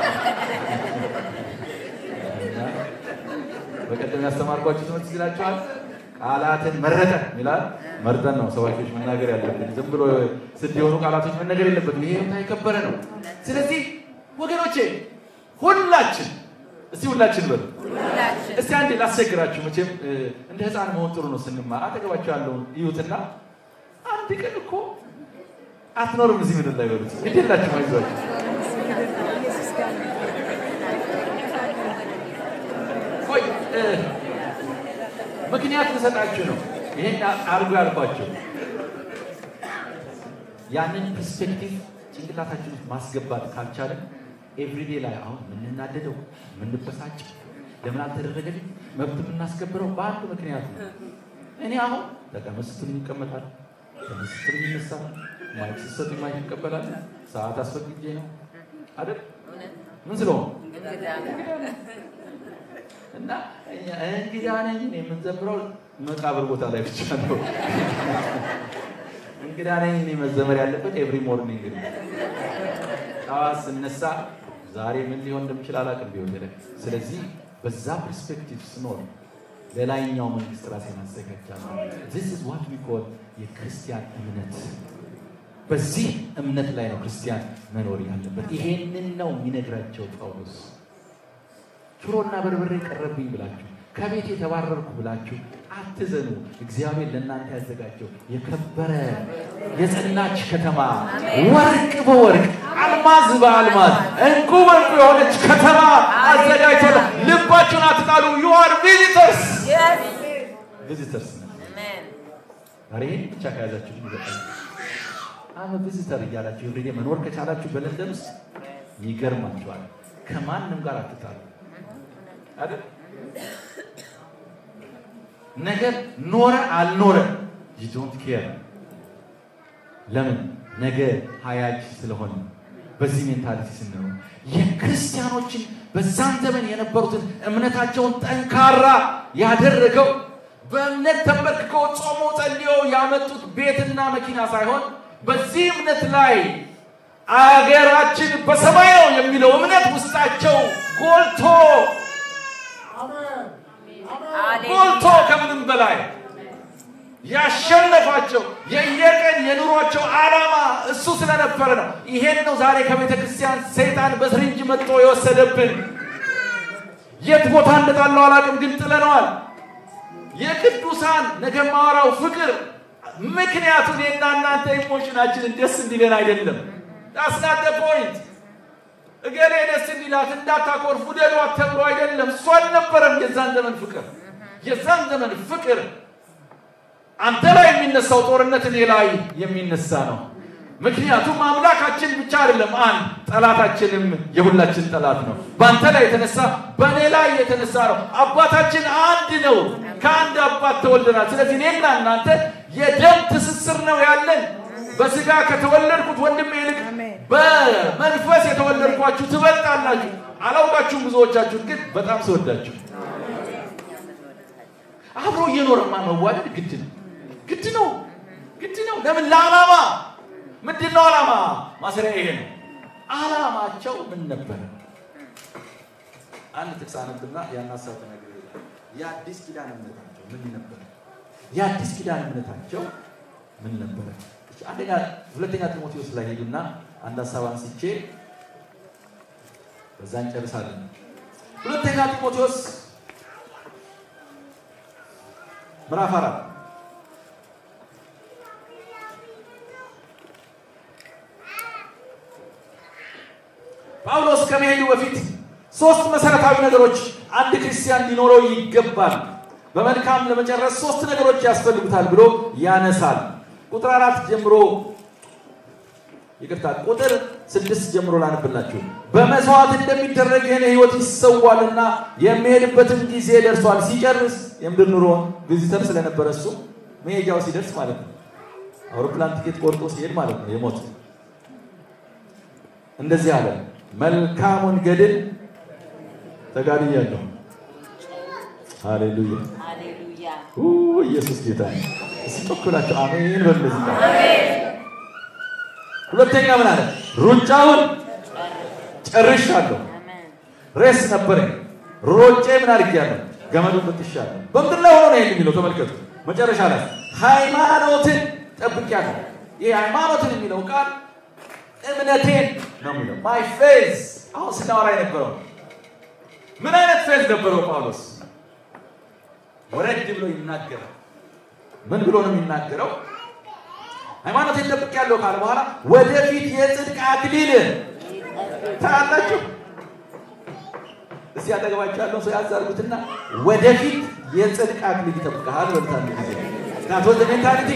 በቀደም ያስተማርኳችሁ ትምህርት ይላችኋል ቃላትን መረጠ ይላል መርጠን ነው ሰዋቾች መናገር ያለብን ዝም ብሎ ስለሆኑ ቃላቶች መናገር የለበትም ይሄ ታይከበረ ነው ስለዚህ ወገኖቼ ሁላችን እስቲ ሁላችን በሉ ሁላችን እስቲ አንዴ ላስቸግራችሁ መቼም እንደ ህፃን መሆን ጥሩ ነው ስንማር አጠገባችሁ ያለውን ይዩትና አንድ ቀን እኮ አትኖርም እዚህ ምድር ላይ በሉት እንዴላችሁ አይዟችሁ ቆይ ምክንያት ልሰጣችሁ ነው ይሄን አርጉ ያልኳችሁ ያንን ፐርስፔክቲቭ ጭንቅላታችን ውስጥ ማስገባት ካልቻለን ኤቭሪዴ ላይ አሁን ምንናደደው ምንበሳጭ ለምን አልተደረገልኝ መብት ምናስከብረው በአንድ ምክንያት ነው እኔ አሁን ተቀመስቱን ይቀመጣል ተመስቱን ይነሳል ማይክ ሲሰጥ ማይክ ይቀበላል ሰዓት አስፈቅጄ ነው አይደል ምን ስለሆነ እና እንግዲህ አነኝ የምንዘምረው መቃብር ቦታ ላይ ብቻ ነው እንግዲህ አነኝ መዘመር ያለበት ኤቭሪ ሞርኒንግ ጠዋት ስነሳ ዛሬ ምን ሊሆን እንደምችል አላውቅም ቢሆን ስለዚህ በዛ ፐርስፔክቲቭ ስኖር ለላይኛው መንግስት ራሴን አዘጋጃለሁ this is what we call የክርስቲያን እምነት በዚህ እምነት ላይ ነው ክርስቲያን መኖር ያለበት ይሄንን ነው የሚነግራቸው ጳውሎስ ሽሮና በርበሬ ቀረብኝ ብላችሁ ከቤት የተባረርኩ ብላችሁ አትዘኑ እግዚአብሔር ለእናንተ ያዘጋጀው የከበረ የጸናች ከተማ ወርቅ በወርቅ አልማዝ በአልማዝ እንቁ በእንቁ የሆነች ከተማ አዘጋጅቷል ልባችሁን አትጣሉ you are visitors yes visitors amen አሬ ብቻ ካያዛችሁ ይበቃል አመ ቪዚተር እያላችሁ እንግዲህ መኖር ከቻላችሁ በለንደን ውስጥ ይገርማችኋል ከማንንም ጋር አትጣሉ አይደል ነገር ኖረ አልኖረ you don't care ለምን ነገ ሀያጅ ስለሆነ በዚህ ሜንታሊቲ ስንኖር የክርስቲያኖችን በዛን ዘመን የነበሩትን እምነታቸውን ጠንካራ ያደረገው በእምነት ተንበርክከው ጾመው ጸልየው ያመጡት ቤትና መኪና ሳይሆን በዚህ እምነት ላይ አገራችን በሰማይ ነው የሚለው እምነት ውስጣቸው ጎልቶ አሜን ጎልቶ ከምንም በላይ ያሸነፋቸው የየቀን የኑሯቸው ዓላማ እሱ ስለነበረ ነው። ይሄን ነው ዛሬ ከቤተ ክርስቲያን ሰይጣን በስሪንጅ መጥቶ የወሰደብን። የት ቦታ እንደጣለው አላቅም ግን ጥለነዋል። የቅዱሳን ነገማራው ፍቅር ምክንያቱ ለና እናንተ ኢሞሽናችን ደስ እንዲለን አይደለም። that's not the point እገሌ ደስ እንዲላት እንዳታቆርፉ ደሏት ተብሎ አይደለም። እሱ አልነበረም የዛን ዘመን ፍቅር። የዛን ዘመን ፍቅር አንተ ላይ የሚነሳው ጦርነት እኔ ላይ የሚነሳ ነው። ምክንያቱም አምላካችን ብቻ አይደለም አንድ ጠላታችንም የሁላችን ጠላት ነው። ባንተ ላይ የተነሳ በኔ ላይ የተነሳ ነው። አባታችን አንድ ነው። ከአንድ አባት ተወልደናል። ስለዚህ እኔና እናንተ የደም ትስስር ነው ያለን። በስጋ ከተወለድኩት ወንድሜ ይልቅ በመንፈስ የተወለድኳችሁ ትበልጣላችሁ። አላውቃችሁም ብዙዎቻችሁ ግን በጣም ስወዳችሁ አብሮ እየኖረማ መዋደድ ግድ ነው ግድ ነው ግድ ነው። ለምን ለዓላማ ምንድነው ዓላማ? ማሰሪያ ይሄ ነው። ዓላማቸው ምን ነበር? አንድ ተክሳነብና ያናሳው ነገር ይላል። የአዲስ ኪዳን እምነታቸው ምን ነበር? የአዲስ ኪዳን እምነታቸው ምን ነበር? አንደኛ ሁለተኛ ጢሞቴዎስ ላይ ሄዱና አንድ ሐሳብ አንስቼ በዛን ጨርሳለን። ሁለተኛ ጢሞቴዎስ ምዕራፍ አራት ጳውሎስ ከመሄዱ በፊት ሶስት መሰረታዊ ነገሮች አንድ ክርስቲያን ሊኖረው ይገባል። በመልካም ለመጨረስ ሶስት ነገሮች ያስፈልጉታል ብሎ ያነሳል። ቁጥር አራት ጀምሮ ይቅርታ ቁጥር ስድስት ጀምሮ ላንብላችሁ። በመስዋዕት እንደሚደረግ የኔ ህይወት ይሰዋልና የሚሄድበትም ጊዜ ደርሷል። ሲጨርስ የምድር ኑሮ ቪዚተር ስለነበረ እሱ መሄጃው ሲደርስ ማለት ነው። አውሮፕላን ቲኬት ቆርጦ ሲሄድ ማለት ነው የሞት እንደዚህ አለ። መልካሙን ገድል ተጋድያለሁ። ሃሌሉያ ሃሌሉያ ኦ ኢየሱስ ጌታ ነው። እስኪ አሜን በለዚህ አሜን። ሁለተኛ ምን አለ? ሩጫውን ጨርሻለሁ። አሜን። ሬስ ነበረኝ ሮጬ ምን አድርጌያለሁ? ገመዱን በጥሻለሁ። በምድር ላይ ሆኖ ነው የሚለው ተመልከቱ። መጨረሻ ላይ ሃይማኖትን ጠብቄያለሁ። ይሄ ሃይማኖትን የሚለው ቃል እምነቴን ነው የሚለው my faith። አሁን ስናወራ የነበረው ምን አይነት ፌዝ ነበረው ጳውሎስ? ወረድ ብሎ ይናገራል። ምን ብሎ ነው የሚናገረው? ሃይማኖትን ጠብቄያለሁ ካለ በኋላ ወደፊት የጽድቅ አክሊል ታላችሁ። እስቲ አጠገባችሁ ያለውን ሰው ያዛርጉትና ወደፊት የጽድቅ አክሊል ይጠብቃል ወልታን ጊዜ that was the mentality።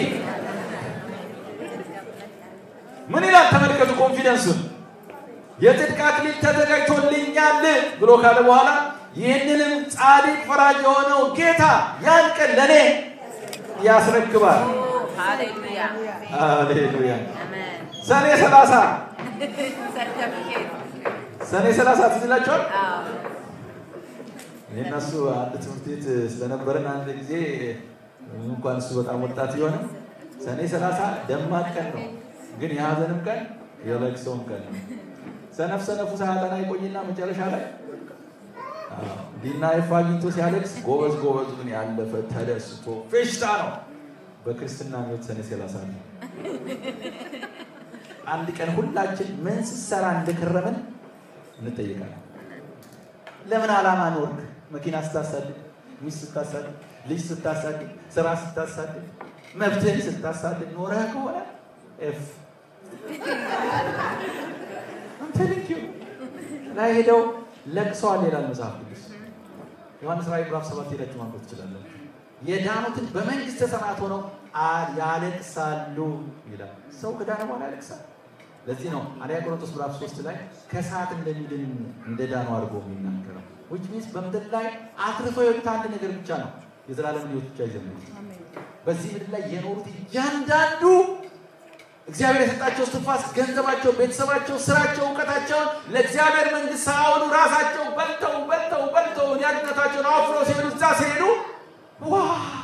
ምን ይላል ተመልከቱ ኮንፊደንሱን። የጽድቅ አክሊል ተዘጋጅቶልኛል ብሎ ካለ በኋላ ይህንንም ጻድቅ ፈራጅ የሆነው ጌታ ያን ቀን ለኔ ያስረክባል። ሃሌሉያ ሃሌሉያ አሜን። ሰኔ ሰላሳ ሰርተፊኬት ሰኔ ሰላሳ ትዝላችኋል? አዎ እኔና እሱ አንድ ትምህርት ቤት ስለነበረን አንድ ጊዜ እንኳን እሱ በጣም ወጣት ይሆን ሰኔ ሰላሳ ደማቅ ቀን ነው፣ ግን የሀዘንም ቀን የለቅሶም ቀን ነው። ሰነፍ ሰነፉ ሳያጠና ይቆይና መጨረሻ ላይ ዲና ይፋጊንቶ ሲያለቅስ ጎበዝ ጎበዝ ምን ያለፈ ተደስቶ ፌሽታ ነው። በክርስትና ነው ሰኔ ሰላሳ ነው። አንድ ቀን ሁላችን ምን ሲሰራ እንደከረመን እንጠይቃለን። ለምን ዓላማ ኖርክ? መኪና ስታሳድድ፣ ሚስት ስታሳድድ፣ ልጅ ስታሳድድ፣ ስራ ስታሳድድ፣ መብትህን ስታሳድድ ኖረህ ከሆነ ኤፍ አንተልክ ላይ ሄደው ለቅሰዋል ይላል መጽሐፍ ቅዱስ። ዮሐንስ ራዕይ ምዕራፍ ሰባት ሄዳችሁ ማንበብ ትችላላችሁ። የዳኑትን በመንግስተ ሰማያት ሆነው ያለቅሳሉ ይላል። ሰው ከዳነ በኋላ ያለቅሳል። ለዚህ ነው አንደኛ ቆሮንቶስ ምዕራፍ ሶስት ላይ ከሰዓት እንደሚድን እንደዳኑ አድርጎ የሚናገረው። which means በምድር ላይ አትርፈው የወጡት አንድ ነገር ብቻ ነው፣ የዘላለም ሕይወት ብቻ ይዘምሩ አሜን በዚህ ምድር ላይ የኖሩት ያንዳንዱ እግዚአብሔር የሰጣቸው እስትንፋስ ገንዘባቸው ቤተሰባቸው ስራቸው ዕውቀታቸው ለእግዚአብሔር መንግስት ሳይሆኑ ራሳቸው በልተው በልተው በልተው ያንተታቸውን አፍሮ ሲሄዱ እዛ ሲሄዱ ዋ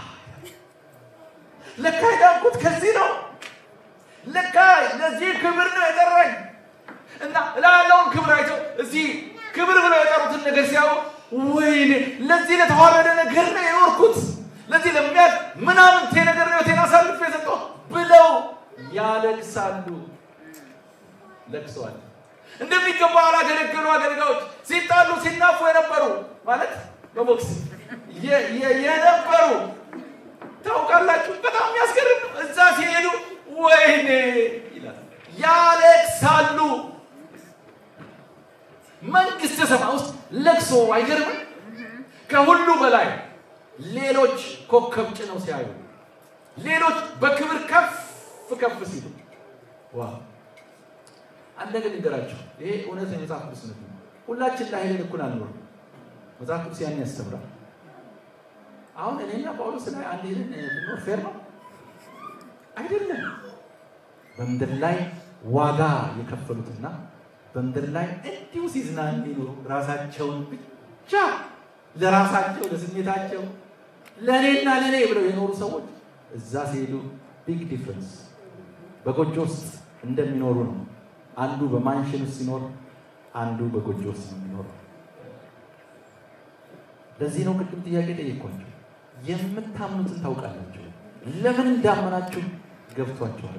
ለካ ዳንኩት ከዚህ ነው ለካ ለዚህ ክብር ነው የጠራኝ እና ላለውን ክብር አይተው እዚህ ክብር ብለው የጠሩትን ነገር ሲያዩ ወይኔ ለዚህ ለተዋረደ ነገር ነው የኖርኩት ለዚህ ለሚያድ ምናምን ቴ ነገር ነው ተናሳልፍ የሰጠው ብለው ያለቅሳሉ ለቅሰዋል እንደሚገባ አላገለገሉ አገልጋዮች ሲጣሉ ሲናፉ የነበሩ ማለት በቦክስ የነበሩ ታውቃላችሁ በጣም የሚያስገርም እዛ ሲሄዱ ወይኔ ይላል ያለቅሳሉ መንግስተ ሰማይ ውስጥ ለቅሶ አይገርምም ከሁሉ በላይ ሌሎች ኮከብ ጭነው ሲያዩ ሌሎች በክብር ከፍ ከፍ ሲሉ ዋው አንድ ነገር ልንገራችሁ ይሄ እውነት ነው መጽሐፍ ቅዱስ ነው ሁላችን ላይ ሄደን እኩል አንኖር መጽሐፍ ቅዱስ ያን ያስተምራል አሁን እኔና ጳውሎስ ላይ አንድ ሄደን ብንኖር ፌር ነው አይደለም በመንደር ላይ ዋጋ የከፈሉትና በመንደር ላይ እንዲሁ ሲዝናኑ ራሳቸውን ብቻ ለራሳቸው ለስሜታቸው ለኔና ለኔ ብለው የኖሩ ሰዎች እዛ ሲሄዱ ቢግ ዲፈረንስ በጎጆ ውስጥ እንደሚኖሩ ነው አንዱ በማንሽን ውስጥ ሲኖር አንዱ በጎጆ ውስጥ የሚኖር ለዚህ ነው ቅድም ጥያቄ ጠይቋችሁ የምታምኑትን ታውቃላችሁ ለምን እንዳመናችሁ ገብቷችኋል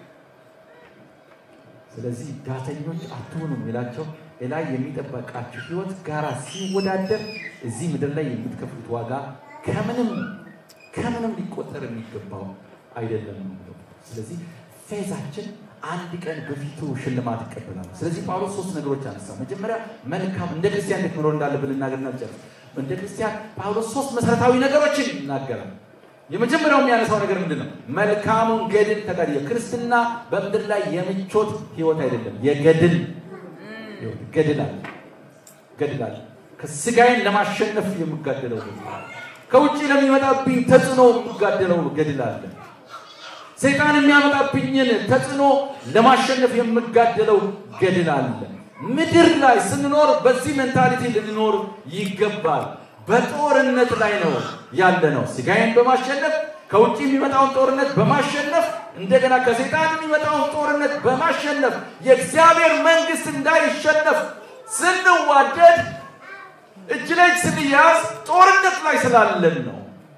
ስለዚህ ዳተኞች አትሆኑ ይላቸው እላይ የሚጠበቃችሁ ህይወት ጋራ ሲወዳደር እዚህ ምድር ላይ የምትከፍሉት ዋጋ ከምንም ከምንም ሊቆጠር የሚገባው አይደለም ስለዚህ ፈዛችን አንድ ቀን በፊቱ ሽልማት ይቀበላል ስለዚህ ጳውሎስ ሶስት ነገሮች አነሳ መጀመሪያ መልካም እንደ ክርስቲያን ሊኖር እንዳለብን እናገርና ጨርስ እንደ ክርስቲያን ጳውሎስ ሶስት መሰረታዊ ነገሮችን ይናገራል የመጀመሪያው የሚያነሳው ነገር ምንድነው መልካሙን ገድል ተጋድሎ ክርስትና በምድር ላይ የምቾት ህይወት አይደለም የገድል ገድላል ገድላል ከስጋዬን ለማሸነፍ የምጋደለው ከውጪ ለሚመጣብኝ ተጽዕኖ የምጋደለው ገድላል ሰይጣን የሚያመጣብኝን ተጽዕኖ ለማሸነፍ የምጋደለው ገድላል ምድር ላይ ስንኖር በዚህ ሜንታሊቲ ልንኖር ይገባል በጦርነት ላይ ነው ያለነው ስጋዬን በማሸነፍ ከውጪ የሚመጣውን ጦርነት በማሸነፍ እንደገና ከሰይጣን የሚመጣውን ጦርነት በማሸነፍ የእግዚአብሔር መንግስት እንዳይሸነፍ ስንዋደድ እጅ ለእጅ ስንያዝ ጦርነት ላይ ስላለን ነው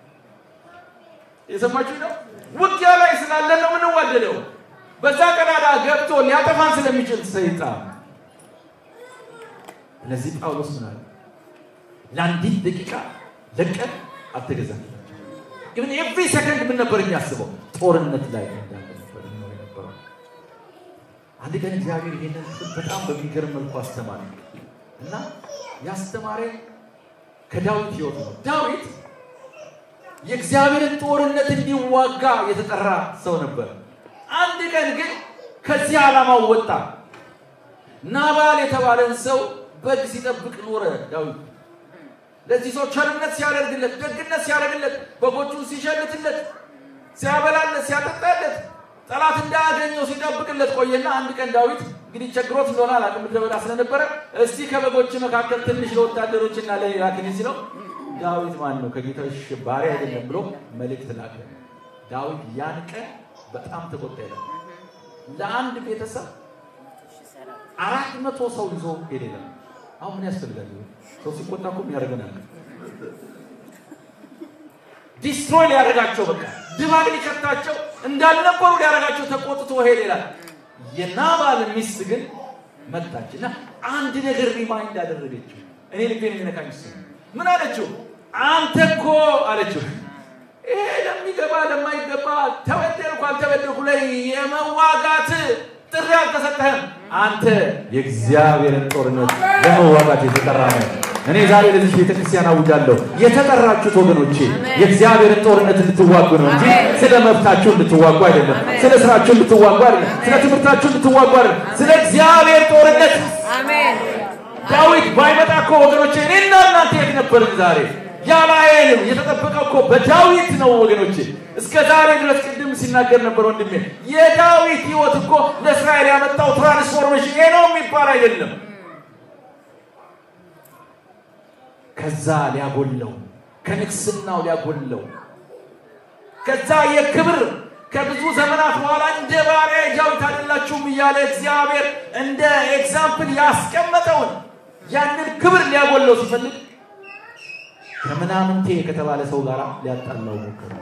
የሰማችሁ ነው ውጊያ ላይ ስላለን ነው ምንዋደደው በዛ ቀዳዳ ገብቶ ሊያጠፋን ስለሚችል ሰይጣን ለዚህ ጳውሎስ ምናል ለአንዲት ደቂቃ ለቀን አትገዛም ግን every second ምን ነበር የሚያስበው ጦርነት ላይ እንዳለ ነበር ነው የነበረው አንድ ቀን እግዚአብሔር ይሄንን በጣም በሚገርም መልኩ አስተማረ እና ያስተማረ ከዳዊት ህይወት ነው ዳዊት የእግዚአብሔርን ጦርነት እንዲዋጋ የተጠራ ሰው ነበር አንድ ቀን ግን ከዚህ ዓላማው ወጣ ናባል የተባለን ሰው በግ ሲጠብቅ ኖረ ዳዊት ለዚህ ሰው ቸርነት ሲያደርግለት ደግነት ሲያደርግለት በጎቹን ሲሸልትለት ሲያበላለት ሲያጠጣለት ጠላት እንዳያገኘው ሲጠብቅለት ቆየና አንድ ቀን ዳዊት እንግዲህ ቸግሮት እንደሆነ አላቅም ደበላ ስለነበረ እስቲ ከበጎች መካከል ትንሽ ለወታደሮችና ለኢራክን ሲለው ዳዊት ማን ነው ከጌታው ባሪያ አይደለም ብሎ መልእክት ላከ ዳዊት ያን ቀን በጣም ተቆጣ ይላል ለአንድ ቤተሰብ አራት መቶ ሰው ይዞ ሄደ አሁን ምን ያስፈልጋል ሰው ሲቆጣ እኮ ያረጋናል ዲስትሮይ ሊያደርጋቸው በቃ ድባግ ሊከታቸው እንዳልነበሩ ሊያደርጋቸው ተቆጥቶ ሄደ ይላል የናባል ሚስት ግን መጣችና አንድ ነገር ሪማይንድ አደረገችው እኔ ልቤን የሚነካኝ ምን አለችው አንተ እኮ አለችው ይሄ ለሚገባ ለማይገባ ተወደልኩ አልተወደልኩ ላይ የመዋጋት ጥሪ አልተሰጠህም አንተ የእግዚአብሔርን ጦርነት ለመዋጋት የተጠራ ነህ እኔ ዛሬ ለዚህ ቤተክርስቲያን አውጃለሁ የተጠራችሁት ወገኖቼ የእግዚአብሔርን ጦርነት እንድትዋጉ ነው እንጂ ስለ መብታችሁ እንድትዋጉ አይደለም ስለ ስራችሁ እንድትዋጉ አይደለም ስለ ትምህርታችሁ እንድትዋጉ አይደለም ስለ እግዚአብሔር ጦርነት አሜን ዳዊት ባይመጣ እኮ ወገኖቼ እኔና እናንተ የት ነበርን ዛሬ ያላየንም የተጠበቀው እኮ በዳዊት ነው ወገኖቼ እስከ ዛሬ ድረስ ቅድም ሲናገር ነበር ወንድሜ የዳዊት ሕይወት እኮ ለእስራኤል ያመጣው ትራንስፎርሜሽን ይሄ ነው የሚባል አይደለም ከዛ ሊያጎለው ከንግስናው ሊያጎለው ከዛ የክብር ከብዙ ዘመናት በኋላ እንደ ባሪያ ዳዊት አይደላችሁም ይያለ እግዚአብሔር እንደ ኤግዛምፕል ያስቀመጠውን ያንን ክብር ሊያጎለው ሲፈልግ ከምናምንቴ ከተባለ ሰው ጋር ሊያጣላው ሞከረ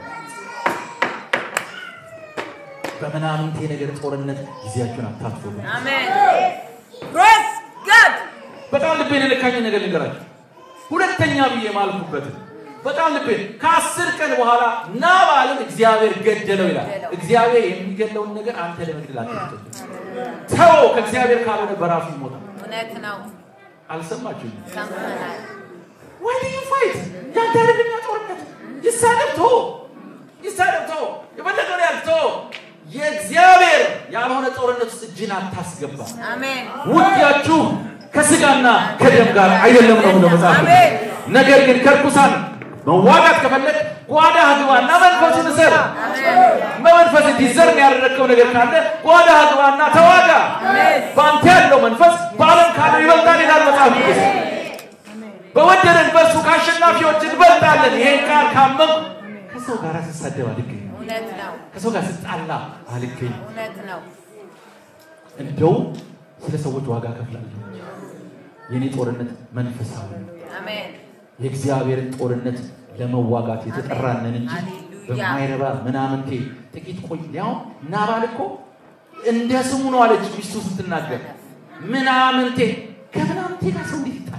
በምናምንቴ ነገር ጦርነት ጊዜያችሁን አታጥፉ አሜን ፕሬዝ ጋድ በጣም ልቤን ለካኝ ነገር ልንገራችሁ ሁለተኛ ብዬ ማልኩበት በጣም ልቤን ከአስር ቀን በኋላ ናባልን እግዚአብሔር ገደለው ይላል እግዚአብሔር የሚገለውን ነገር አንተ ለመግደል አትችልም ተው ከእግዚአብሔር ካልሆነ በራሱ ይሞታል እውነት ነው አልሰማችሁም ሰምተናል why do you fight ያንተ ለኛ ጦርነት ይሳደብቶ ይሳደብቶ የበለጠው ያልቶ የእግዚአብሔር ያልሆነ ጦርነት ውስጥ እጅን አታስገባ አሜን ውጊያችሁ ከስጋና ከደም ጋር አይደለም ነው መጽሐፍ ነገር ግን ከርኩሳን መዋጋት ከፈለክ ጓዳ ግባና መንፈስን ሰር መንፈስ ዲዘርን ያደረከው ነገር ካለ ጓዳ ግባና ተዋጋ ባንተ ያለው መንፈስ ባለም ካለ ይበልጣል ይላል መጽሐፍ ቅዱስ በወደረን በሱ ካሸናፊዎች እንበልጣለን ይሄን ቃል ካመን ከሰው ጋር ተሳደባ ልክ እውነት ነው ከሰው ጋር ተጣላ አልከኝ እውነት ነው እንደው ስለ ሰዎች ዋጋ ከፍላለሁ የኔ ጦርነት መንፈሳዊ አሜን የእግዚአብሔርን ጦርነት ለመዋጋት የተጠራነን እንጂ በማይረባ ምናምንቴ ጥቂት ቆይ ያው ናባልኮ እንደ ስሙ ነው አለች ሚስቱ ስትናገር ምናምንቴ ከምናምንቴ ጋር ሰው እንዲጣላ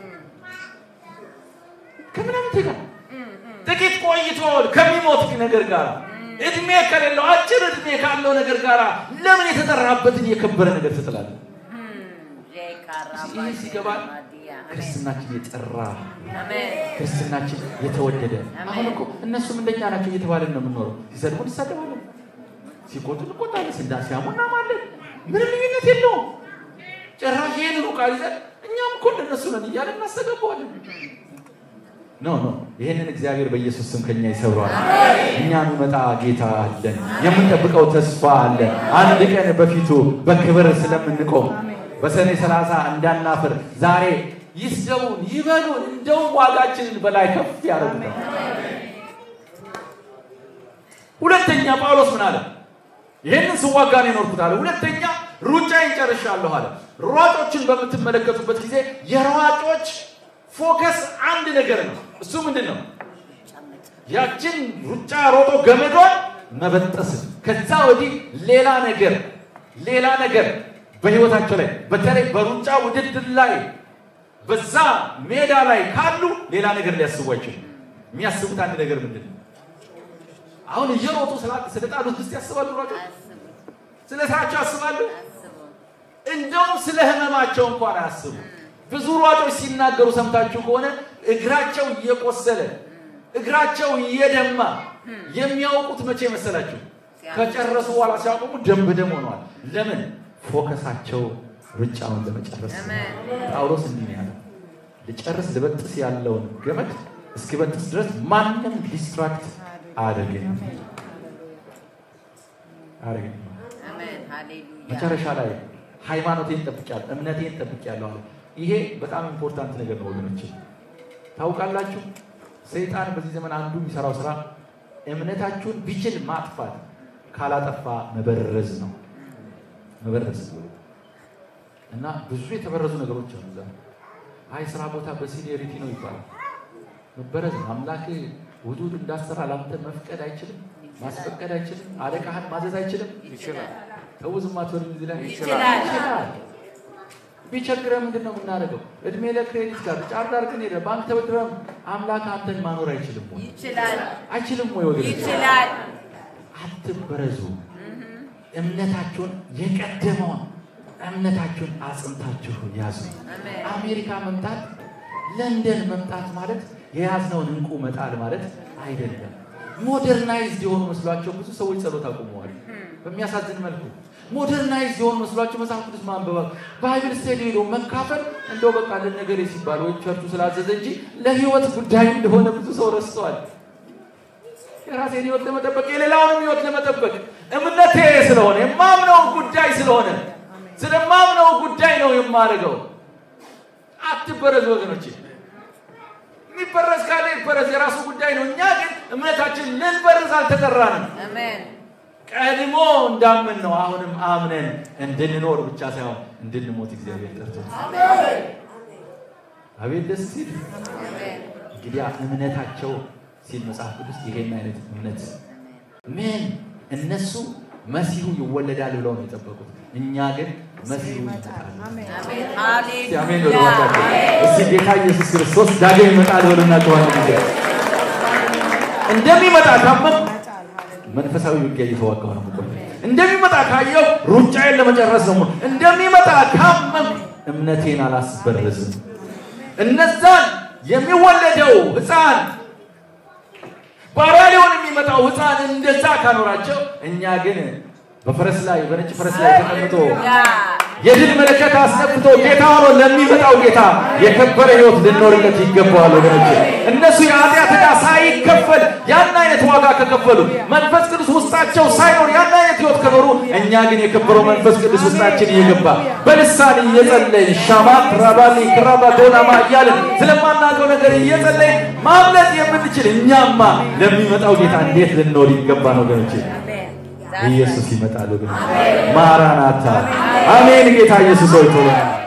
ከምናምንቴ ጋር ጥቂት ቆይቶ ከሚሞት ነገር ጋር እድሜ ከሌለው አጭር እድሜ ካለው ነገር ጋር ለምን የተጠራበትን የከበረ ነገር ትጥላለህ ይህ ሲገባል ክርስትናችን የጠራ አሜን ክርስትናችን የተወደደ አሁን እኮ እነሱም እንደኛ ናቸው እየተባለን ነው የምንኖረው ሲሰድቡን ይሳደባሉ ሲቆጡን እንቆጣለን ሲያሙና ማለት ምንም ልዩነት የለውም ጭራሽ ይሄን ነው ቃል ይዘን እኛም እኮ እንደነሱ ነን እያለን እናስተጋባለን ኖ ኖ ይሄንን እግዚአብሔር በኢየሱስ ስም ከኛ ይሰብራል እኛም ይመጣ ጌታ አለን የምንጠብቀው ተስፋ አለ አንድ ቀን በፊቱ በክብር ስለምንቆም በሰኔ ሰላሳ እንዳናፍር ዛሬ ይስደቡን ይበሉን እንደው ዋጋችንን በላይ ከፍ ያደርጋል ሁለተኛ ጳውሎስ ምን አለ ይሄንን ስዋጋ ነው የኖርኩት አለ ሁለተኛ ሩጫዬን ጨርሻለሁ አለ ሯጮችን በምትመለከቱበት ጊዜ የሯጮች ፎከስ አንድ ነገር ነው እሱ ምንድነው ያችን ሩጫ ሮጦ ገመዷን መበጠስ ከዛ ወዲህ ሌላ ነገር ሌላ ነገር በህይወታቸው ላይ በተለይ በሩጫ ውድድር ላይ በዛ ሜዳ ላይ ካሉ ሌላ ነገር ሊያስቡ አይችሉም የሚያስቡት አንድ ነገር ምንድነው አሁን እየሮጡ ስለጣሉት ውስጥ ያስባሉ ሯጮች ስለ ስራቸው ያስባሉ እንደውም ስለ ህመማቸው እንኳን አያስቡ ብዙ ሯጮች ሲናገሩ ሰምታችሁ ከሆነ እግራቸው እየቆሰለ እግራቸው እየደማ የሚያውቁት መቼ መሰላችሁ ከጨረሱ በኋላ ሲያቆሙ ደም በደም ሆነዋል ለምን ፎከሳቸው ሩጫውን ለመጨረስ ጳውሎስ እንዲህ ያለው ለጨርስ ለበጥስ ያለውን ገመድ እስኪበጥስ ድረስ ማንንም ዲስትራክት አደረገኝ አረጋኝ አሜን ሃሌሉያ መጨረሻ ላይ ሃይማኖቴን ጠብቂያለሁ እምነቴን ጠብቂያለሁ አለ ይሄ በጣም ኢምፖርታንት ነገር ነው ወገኖች ታውቃላችሁ ሰይጣን በዚህ ዘመን አንዱ የሚሰራው ስራ እምነታችሁን ቢችል ማጥፋት ካላጠፋ መበረዝ ነው መበረዝ እና ብዙ የተበረዙ ነገሮች አሉ ዛሬ አይ ስራ ቦታ በሲኒየሪቲ ነው ይባላል መበረዝ አምላክ ውዱድ እንዳሰራ ላንተ መፍቀድ አይችልም ማስፈቀድ አይችልም አለቃህን ማዘዝ አይችልም ይችላል ተውዝማ ተወልኝ ይላል ይችላል ቢቸግረም ምንድነው የምናደርገው እድሜ ለክሬዲት ጋር ጫር ዳር ግን ሄደ ባንክ ተበድረም አምላክ አንተን ማኖር አይችልም ወይ ይችላል አይችልም ወይ ወገን ይችላል አትበረዙ እምነታችሁን የቀደመው እምነታችሁን አጽንታችሁ ያዙ አሜሪካ መምጣት ለንደን መምጣት ማለት የያዝነውን እንቁ መጣል ማለት አይደለም ሞደርናይዝድ የሆኑ መስሏቸው ብዙ ሰዎች ጸሎት አቁመዋል በሚያሳዝን መልኩ ሞደርናይዝ የሆኑ መስሏችሁ መጽሐፍ ቅዱስ ማንበብ ባይብል ስተዲ ሄዶ መካፈል እንደው በቃ ለነገር ሲባል ወይ ቸርቹ ስላዘዘ እንጂ ለህይወት ጉዳይ እንደሆነ ብዙ ሰው ረስተዋል። የራሴን ህይወት ለመጠበቅ የሌላውንም ህይወት ለመጠበቅ እምነቴ ስለሆነ የማምነው ጉዳይ ስለሆነ ስለማምነው ጉዳይ ነው የማደርገው። አትበረዝ ወገኖቼ። የሚበረዝ ካለ ይበረዝ የራሱ ጉዳይ ነው። እኛ ግን እምነታችን ልንበረዝ አልተጠራንም። አሜን። ቀድሞ እንዳምን ነው አሁንም አምነን እንድንኖር ብቻ ሳይሆን እንድንሞት እግዚአብሔር ጠርቶናል። አሜን። አቤት ደስ ሲል። አሜን። እንግዲህ እምነታቸው ሲል መጽሐፍ ቅዱስ ይሄን አይነት እምነት ምን እነሱ መሲሁ ይወለዳል ብለው ነው የጠበቁት። እኛ ግን መሲሁ ይመጣል። አሜን። ሃሌሉያ። አሜን። ወላሂ እሺ ጌታ ኢየሱስ ክርስቶስ ዳግም ይመጣል ብለውና ተዋል ጊዜ እንደሚመጣ ታመን መንፈሳዊ ውጊያ እየተዋጋው ነው ቆይ እንደሚመጣ ካየው ሩጫዬን ለመጨረስ ነው እንደሚመጣ ካመን እምነቴን አላስበረዝም። እነዛን የሚወለደው ሕፃን ባሪያውን የሚመጣው ሕፃን እንደዛ ካኖራቸው እኛ ግን በፈረስ ላይ በነጭ ፈረስ ላይ ተቀምጦ የድል መለከት አስነፍቶ ጌታ ሆኖ ለሚመጣው ጌታ የከበረ ህይወት ልንኖርለት ይገባዋል ወገኖቼ። እነሱ የኃጢአት ዕዳ ሳይከፈል ያን አይነት ዋጋ ከከፈሉ መንፈስ ቅዱስ ውስጣቸው ሳይኖር ያን አይነት ህይወት ከኖሩ እኛ ግን የከበረው መንፈስ ቅዱስ ውስጣችን እየገባ በልሳን እየጸለይን ሻማት ራባሊ ክራባዶናማ እያልን ስለማናውቀው ነገር እየጸለይን ማምለጥ የምንችል እኛማ ለሚመጣው ጌታ እንዴት ልንኖር ይገባ ነው ወገኖቼ። ኢየሱስ ይመጣል ወገኖቼ። ማራናታ አሜን። ጌታ ኢየሱስ ሆይ